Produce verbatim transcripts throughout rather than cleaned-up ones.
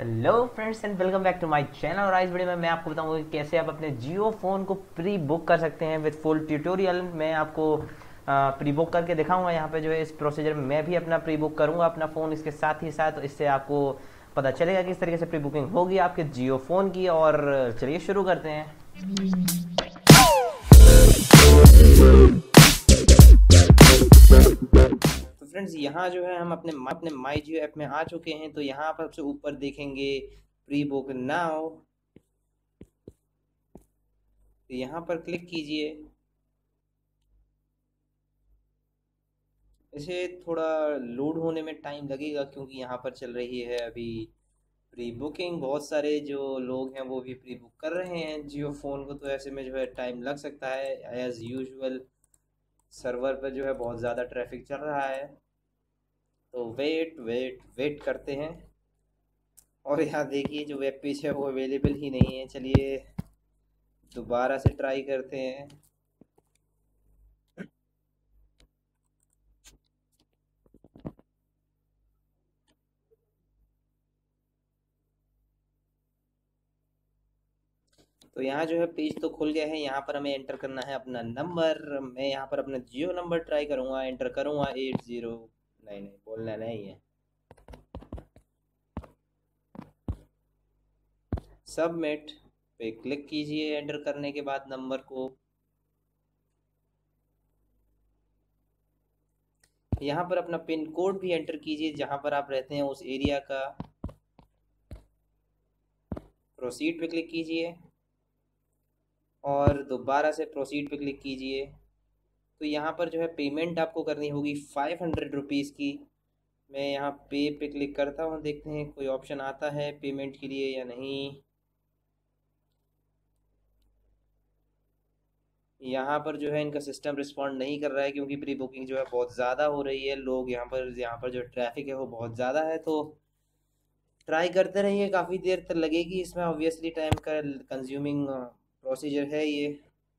Hello friends and welcome back to my channel. और आज video में मैं आपको बताऊंगा कि कैसे आप अपने जियो फ़ोन को प्री बुक कर सकते हैं विद फुल ट्यूटोरियल। मैं आपको प्री बुक करके दिखाऊंगा। यहाँ पे जो है इस प्रोसीजर में मैं भी अपना प्री बुक करूंगा अपना फ़ोन इसके साथ ही साथ। इससे आपको पता चलेगा कि इस तरीके से प्री बुकिंग होगी आपके जियो फ़ोन की। और चलिए शुरू करते हैं। तो फ्रेंड्स यहाँ जो है हम अपने अपने माई जियो ऐप में आ चुके हैं। तो यहाँ पर सबसे ऊपर देखेंगे प्री बुक नाउ। तो यहाँ पर क्लिक कीजिए। इसे थोड़ा लोड होने में टाइम लगेगा क्योंकि यहाँ पर चल रही है अभी प्री बुकिंग। बहुत सारे जो लोग हैं वो भी प्री बुक कर रहे हैं जियो फ़ोन को, तो ऐसे में जो है टाइम लग सकता है। एज़ यूजुअल सर्वर पर जो है बहुत ज़्यादा ट्रैफिक चल रहा है, तो वेट वेट वेट करते हैं। और यहाँ देखिए जो वेब पेज है वो अवेलेबल ही नहीं है। चलिए दोबारा से ट्राई करते हैं। तो यहाँ जो है पेज तो खुल गया है। यहाँ पर हमें एंटर करना है अपना नंबर। मैं यहाँ पर अपना जियो नंबर ट्राई करूँगा, एंटर करूँगा एट ज़ीरो। नहीं नहीं बोलना नहीं है। सबमिट पे क्लिक कीजिए एंटर करने के बाद नंबर को। यहाँ पर अपना पिन कोड भी एंटर कीजिए जहाँ पर आप रहते हैं उस एरिया का। प्रोसीड पे क्लिक कीजिए और दोबारा से प्रोसीड पे क्लिक कीजिए। तो यहाँ पर जो है पेमेंट आपको करनी होगी फाइव हंड्रेड रुपीज़ की। मैं यहाँ पे पे क्लिक करता हूँ, देखते हैं कोई ऑप्शन आता है पेमेंट के लिए या नहीं। यहाँ पर जो है इनका सिस्टम रिस्पॉन्ड नहीं कर रहा है क्योंकि प्री बुकिंग जो है बहुत ज़्यादा हो रही है। लोग यहाँ पर यहाँ पर जो ट्रैफिक है वो बहुत ज़्यादा है। तो ट्राई करते रहिए, काफ़ी देर तक लगेगी इसमें। ऑब्वियसली टाइम का कंज्यूमिंग प्रोसीजर है ये।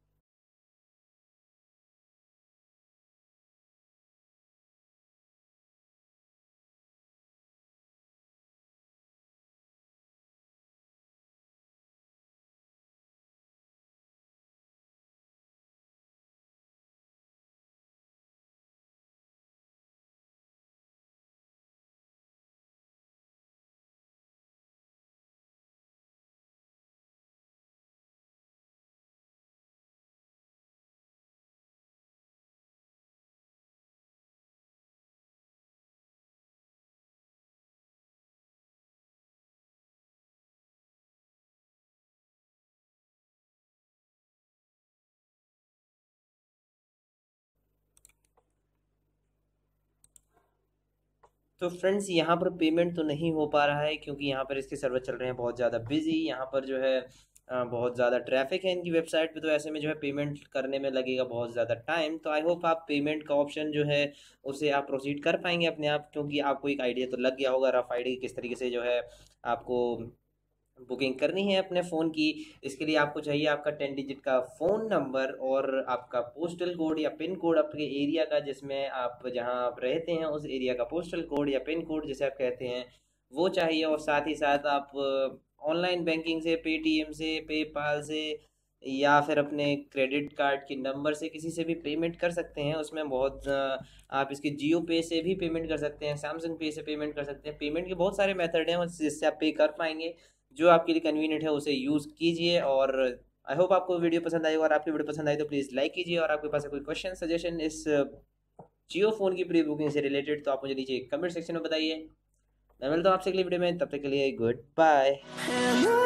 तो फ्रेंड्स यहाँ पर पेमेंट तो नहीं हो पा रहा है क्योंकि यहाँ पर इसके सर्वर चल रहे हैं बहुत ज़्यादा बिजी। यहाँ पर जो है अ, बहुत ज़्यादा ट्रैफिक है इनकी वेबसाइट पे। तो ऐसे में जो है पेमेंट करने में लगेगा बहुत ज़्यादा टाइम। तो आई होप आप पेमेंट का ऑप्शन जो है उसे आप प्रोसीड कर पाएंगे अपने आप, क्योंकि आपको एक आइडिया तो लग गया होगा, रफ आइडिया किस तरीके से जो है आपको बुकिंग करनी है अपने फ़ोन की। इसके लिए आपको चाहिए आपका टेन डिजिट का फ़ोन नंबर और आपका पोस्टल कोड या पिन कोड आपके एरिया का, जिसमें आप जहां आप रहते हैं उस एरिया का पोस्टल कोड या पिन कोड जिसे आप कहते हैं वो चाहिए। और साथ ही साथ आप ऑनलाइन बैंकिंग से, पेटीएम से, पेपाल से या फिर अपने क्रेडिट कार्ड के नंबर से किसी से भी पेमेंट कर सकते हैं। उसमें बहुत अ, आप इसके जियो पे से भी पेमेंट कर सकते हैं, सैमसंग पे से पेमेंट कर सकते हैं। पेमेंट के बहुत सारे मेथड हैं जिससे आप पे कर पाएंगे। जो आपके लिए कन्वीनियंट है उसे यूज़ कीजिए। और आई होप आपको वीडियो पसंद आई। और आपकी वीडियो पसंद आई तो प्लीज़ लाइक कीजिए। और आपके पास कोई क्वेश्चन सजेशन इस जियो फ़ोन की प्री बुकिंग से रिलेटेड तो आप मुझे नीचे कमेंट सेक्शन में बताइए। मैं मिलता हूँ आपसे अगली वीडियो में, तब तक के लिए गुड बाय।